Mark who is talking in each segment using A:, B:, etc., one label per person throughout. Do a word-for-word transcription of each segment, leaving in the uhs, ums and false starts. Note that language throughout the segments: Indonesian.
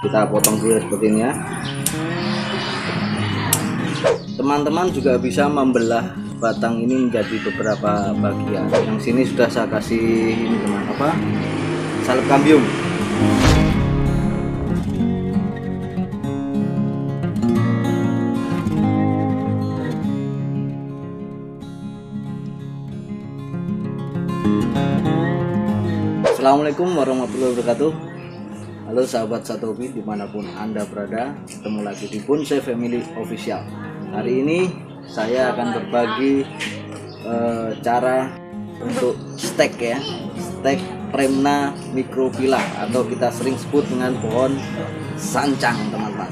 A: Kita potong dulu seperti ini ya. Teman-teman juga bisa membelah batang ini menjadi beberapa bagian. Yang sini sudah saya kasih ini teman apa salep kambium. Assalamualaikum warahmatullahi wabarakatuh. Halo sahabat Satobi dimanapun Anda berada, ketemu lagi di Bonsai Family Official. Hari ini saya akan berbagi eh, cara untuk stek ya, stek Premna microphylla atau kita sering sebut dengan pohon sancang teman-teman.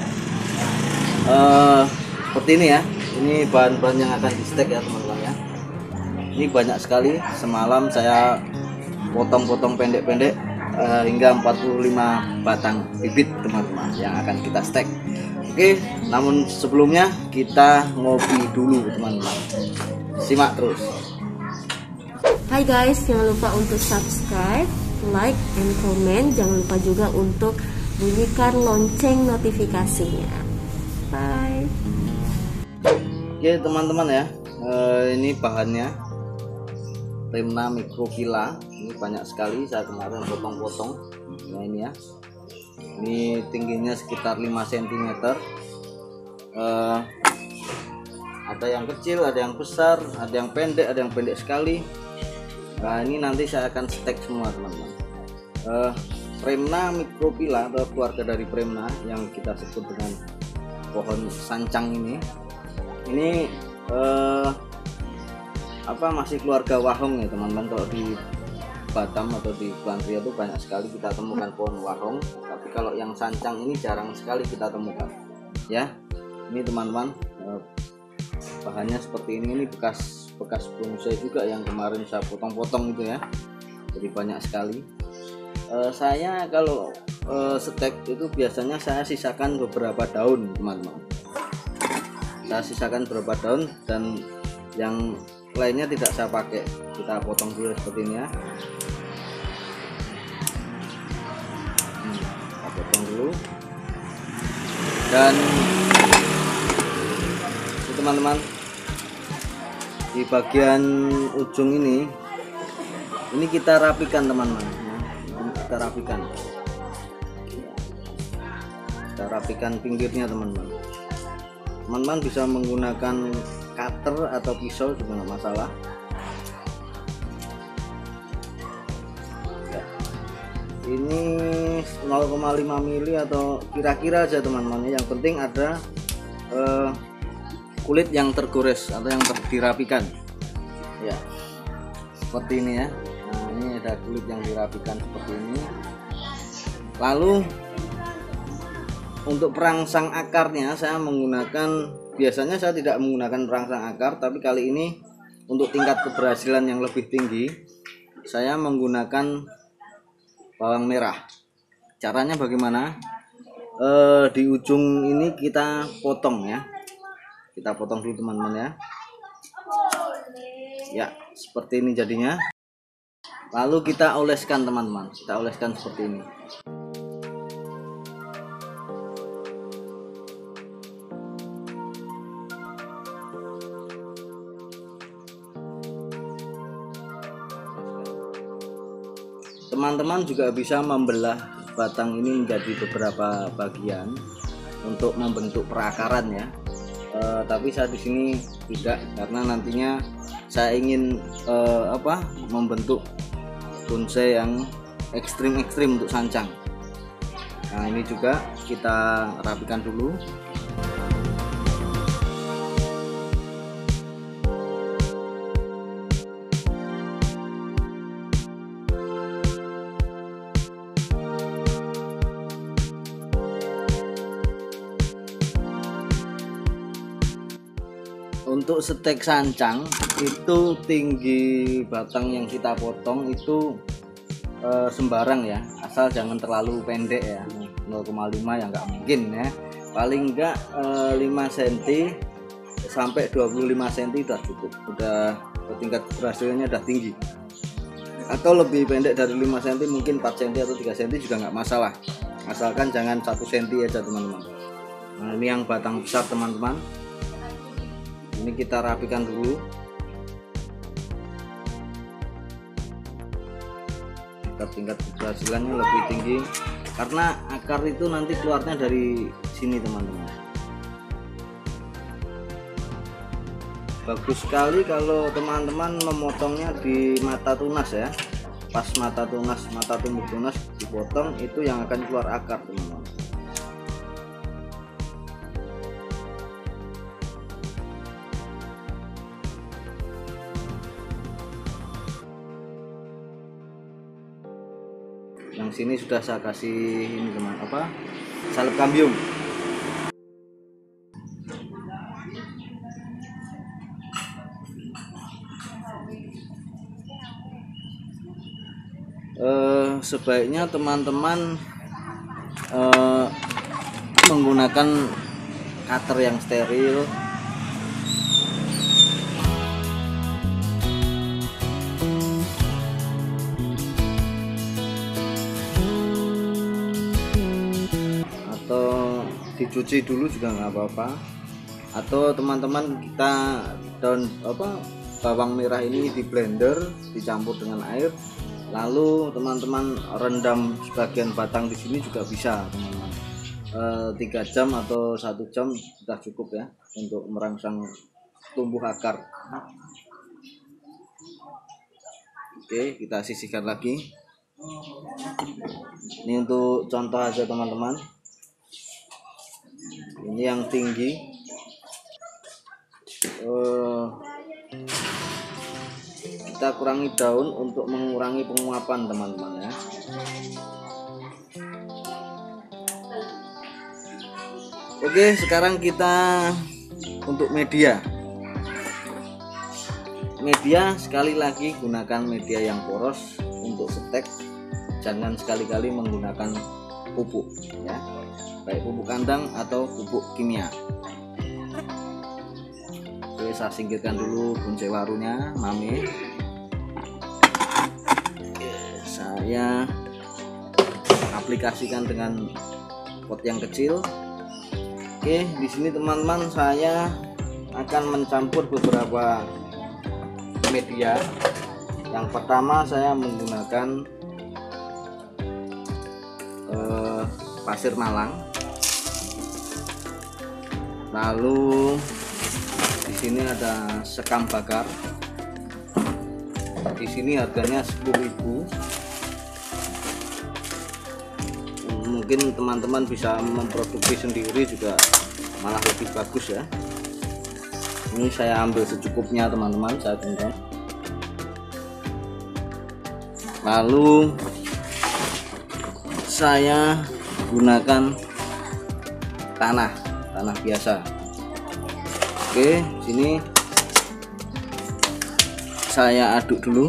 A: Eh, seperti ini ya, ini bahan-bahan yang akan di stek ya teman-teman ya. Ini banyak sekali, semalam saya potong-potong pendek-pendek uh, hingga empat puluh lima batang bibit teman-teman yang akan kita stek. Oke, namun sebelumnya kita ngopi dulu teman-teman. Simak terus.
B: Hai guys, jangan lupa untuk subscribe, like, and comment. Jangan lupa juga untuk bunyikan lonceng notifikasinya. Bye.
A: Oke teman-teman ya, uh, ini bahannya Premna microphylla. Ini banyak sekali, saya kemarin potong-potong. Nah ini ya, ini tingginya sekitar lima sentimeter. uh, ada yang kecil, ada yang besar, ada yang pendek, ada yang pendek sekali. Nah ini nanti saya akan stek semua teman-teman. uh, Premna microphylla atau keluarga dari Premna yang kita sebut dengan pohon sancang ini ini uh, apa masih keluarga wahong ya teman-teman. Kalau di Batam atau di Kepulauan itu banyak sekali kita temukan pohon wahong, tapi kalau yang sancang ini jarang sekali kita temukan ya. Ini teman-teman, bahannya seperti ini. Ini bekas bekas bonsai juga yang kemarin saya potong-potong itu ya, jadi banyak sekali. e, saya kalau e, stek itu biasanya saya sisakan beberapa daun teman-teman, saya sisakan beberapa daun dan yang lainnya tidak saya pakai. Kita potong dulu seperti ini ya. Hmm, kita potong dulu. Dan teman-teman, di bagian ujung ini ini kita rapikan teman-teman ya. Kita rapikan. Kita rapikan pinggirnya teman-teman. Teman-teman bisa menggunakan cutter atau pisau juga nggak masalah ya. Ini nol koma lima mili atau kira-kira aja teman-teman, yang penting ada eh, kulit yang tergores atau yang dirapikan ya, seperti ini ya. Nah ini ada kulit yang dirapikan seperti ini. Lalu untuk perangsang akarnya saya menggunakan, biasanya saya tidak menggunakan perangsang akar, tapi kali ini untuk tingkat keberhasilan yang lebih tinggi saya menggunakan bawang merah. Caranya bagaimana? E, di ujung ini kita potong ya, kita potong dulu teman-teman ya. Ya seperti ini jadinya. Lalu kita oleskan teman-teman, kita oleskan seperti ini. Teman-teman juga bisa membelah batang ini menjadi beberapa bagian untuk membentuk perakaran ya. E, tapi saya di sini tidak, karena nantinya saya ingin e, apa membentuk bonsai yang ekstrim-ekstrim untuk sancang. Nah ini juga kita rapikan dulu. Untuk stek sancang itu tinggi batang yang kita potong itu e, sembarang ya, asal jangan terlalu pendek ya. nol koma lima ya nggak mungkin ya, paling enggak e, lima sentimeter sampai dua puluh lima sentimeter udah cukup, udah tingkat keberhasilannya udah tinggi. Atau lebih pendek dari lima sentimeter, mungkin empat sentimeter atau tiga sentimeter juga nggak masalah. asalkan jangan satu senti aja teman-teman. Nah ini yang batang besar teman-teman, ini kita rapikan dulu agar tingkat keberhasilannya lebih tinggi, karena akar itu nanti keluarnya dari sini teman-teman. Bagus sekali kalau teman-teman memotongnya di mata tunas ya, pas mata tunas, mata tumbuh tunas dipotong, itu yang akan keluar akar teman-teman. Yang sini sudah saya kasih ini teman apa, salep kambium. Eh, sebaiknya teman-teman eh, menggunakan cutter yang steril. Atau dicuci dulu juga nggak apa-apa. Atau teman-teman kita daun apa bawang merah ini di blender dicampur dengan air, lalu teman-teman rendam sebagian batang di sini juga bisa teman-teman. Tiga e, jam atau satu jam sudah cukup ya untuk merangsang tumbuh akar. Oke, kita sisihkan lagi. Ini untuk contoh aja teman-teman. Ini yang tinggi. E, kita kurangi daun untuk mengurangi penguapan teman-teman ya. Oke, sekarang kita untuk media. Media sekali lagi gunakan media yang poros untuk setek. Jangan sekali-kali menggunakan pupuk ya, baik pupuk kandang atau pupuk kimia. Oke, saya singkirkan dulu bunce warunya, mame. Saya aplikasikan dengan pot yang kecil. Oke, di sini teman-teman saya akan mencampur beberapa media. Yang pertama saya menggunakan eh, pasir malang. Lalu di sini ada sekam bakar. Di sini harganya sepuluh ribu. Mungkin teman-teman bisa memproduksi sendiri juga malah lebih bagus ya. Ini saya ambil secukupnya teman-teman, saya genggam. Lalu saya gunakan tanah tanah biasa. Oke, sini saya aduk dulu.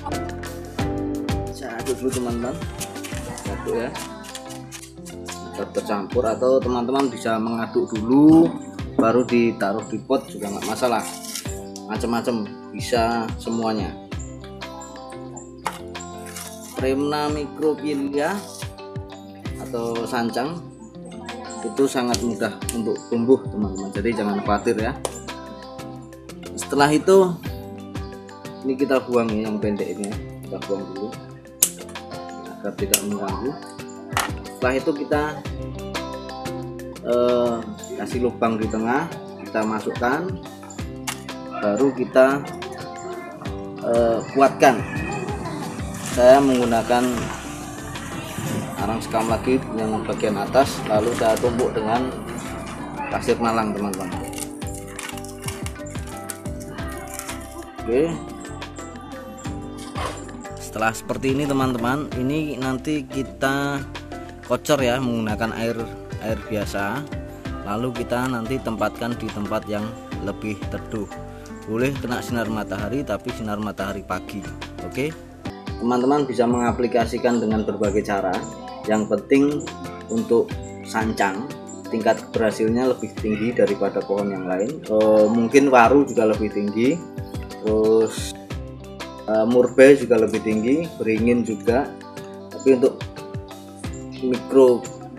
A: Saya aduk dulu teman-teman. Aduk ya. Tercampur, atau teman-teman bisa mengaduk dulu baru ditaruh di pot juga nggak masalah, macam-macam bisa semuanya. Rhamna microphylla atau sancang itu sangat mudah untuk tumbuh teman-teman, jadi jangan khawatir ya. Setelah itu ini kita buang ya, yang pendek ini kita buang dulu agar tidak mengganggu. Setelah itu kita eh, kasih lubang di tengah, kita masukkan, baru kita eh, kuatkan. Saya menggunakan arang sekam lagi yang bagian atas, lalu saya tumbuk dengan pasir malang teman-teman. Oke, setelah seperti ini teman-teman, ini nanti kita kocor ya menggunakan air air biasa, lalu kita nanti tempatkan di tempat yang lebih teduh. Boleh kena sinar matahari, tapi sinar matahari pagi. Oke, teman-teman bisa mengaplikasikan dengan berbagai cara. Yang penting untuk sancang tingkat berhasilnya lebih tinggi daripada pohon yang lain. E, mungkin waru juga lebih tinggi, terus e, murbe juga lebih tinggi, beringin juga. Tapi untuk mikro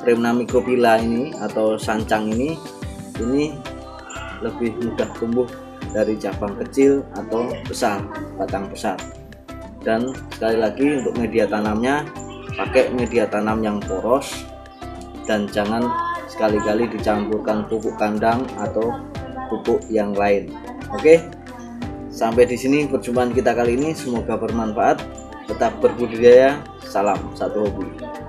A: Premna microphylla ini atau sancang ini ini lebih mudah tumbuh dari cabang kecil atau besar, batang besar. Dan sekali lagi untuk media tanamnya pakai media tanam yang poros dan jangan sekali-kali dicampurkan pupuk kandang atau pupuk yang lain. Oke, sampai di sini perjumpaan kita kali ini, semoga bermanfaat. Tetap berbudidaya, salam satu hobi.